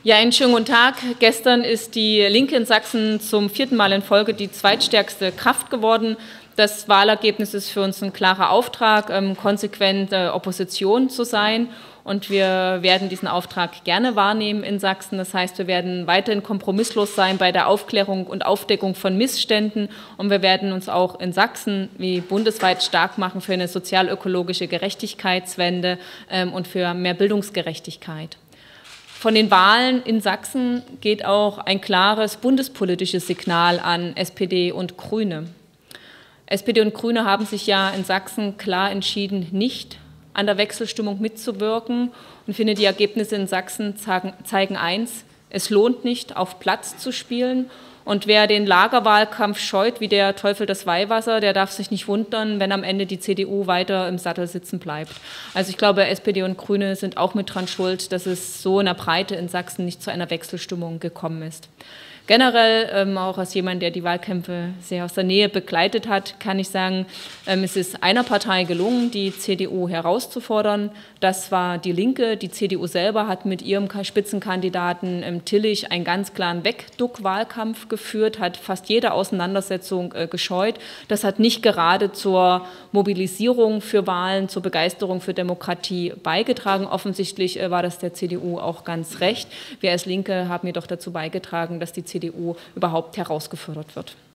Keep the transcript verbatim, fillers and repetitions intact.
Ja, einen schönen guten Tag. Gestern ist die Linke in Sachsen zum vierten Mal in Folge die zweitstärkste Kraft geworden. Das Wahlergebnis ist für uns ein klarer Auftrag, konsequent Opposition zu sein. Und wir werden diesen Auftrag gerne wahrnehmen in Sachsen. Das heißt, wir werden weiterhin kompromisslos sein bei der Aufklärung und Aufdeckung von Missständen. Und wir werden uns auch in Sachsen wie bundesweit stark machen für eine sozial-ökologische Gerechtigkeitswende und für mehr Bildungsgerechtigkeit. Von den Wahlen in Sachsen geht auch ein klares bundespolitisches Signal an S P D und Grüne. S P D und Grüne haben sich ja in Sachsen klar entschieden, nicht an der Wechselstimmung mitzuwirken. Und ich finde, die Ergebnisse in Sachsen zeigen, zeigen eins: Es lohnt nicht, auf Platz zu spielen. Und wer den Lagerwahlkampf scheut wie der Teufel das Weihwasser, der darf sich nicht wundern, wenn am Ende die C D U weiter im Sattel sitzen bleibt. Also ich glaube, S P D und Grüne sind auch mit dran schuld, dass es so in der Breite in Sachsen nicht zu einer Wechselstimmung gekommen ist. Generell, ähm, auch als jemand, der die Wahlkämpfe sehr aus der Nähe begleitet hat, kann ich sagen, ähm, es ist einer Partei gelungen, die C D U herauszufordern. Das war die Linke. Die C D U selber hat mit ihrem Spitzenkandidaten ähm, Tillich einen ganz klaren Wegduck-Wahlkampf geführt, hat fast jede Auseinandersetzung äh, gescheut. Das hat nicht gerade zur Mobilisierung für Wahlen, zur Begeisterung für Demokratie beigetragen. Offensichtlich äh, war das der C D U auch ganz recht. Wir als Linke haben jedoch dazu beigetragen, dass die C D U überhaupt herausgefordert wird.